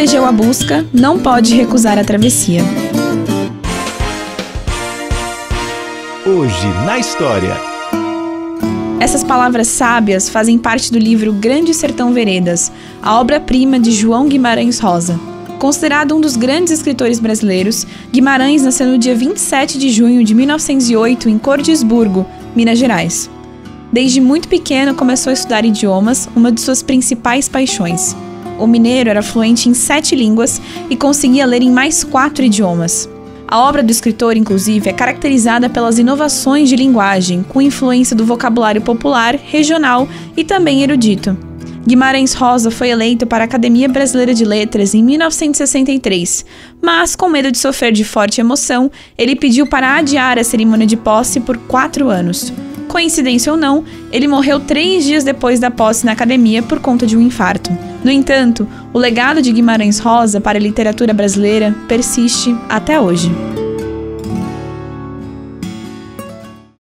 elegeu a busca, não pode recusar a travessia. Hoje na história. Essas palavras sábias fazem parte do livro Grande Sertão Veredas, a obra-prima de João Guimarães Rosa. Considerado um dos grandes escritores brasileiros, Guimarães nasceu no dia 27 de junho de 1908 em Cordisburgo, Minas Gerais. Desde muito pequeno começou a estudar idiomas, uma de suas principais paixões. O mineiro era fluente em 7 línguas e conseguia ler em mais 4 idiomas. A obra do escritor, inclusive, é caracterizada pelas inovações de linguagem, com influência do vocabulário popular, regional e também erudito. Guimarães Rosa foi eleito para a Academia Brasileira de Letras em 1963, mas, com medo de sofrer de forte emoção, ele pediu para adiar a cerimônia de posse por 4 anos. Coincidência ou não, ele morreu 3 dias depois da posse na academia por conta de um infarto. No entanto, o legado de Guimarães Rosa para a literatura brasileira persiste até hoje.